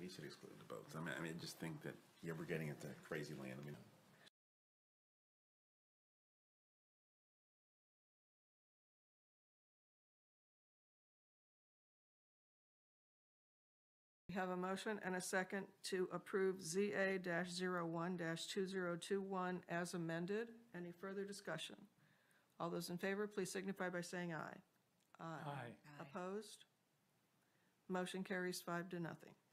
he should exclude the boats. I mean, I just think that, yeah, we're getting into crazy land. I mean, We have a motion and a second to approve ZA-01-2021 as amended. Any further discussion? All those in favor, please signify by saying aye. Aye. Opposed? Motion carries 5-0.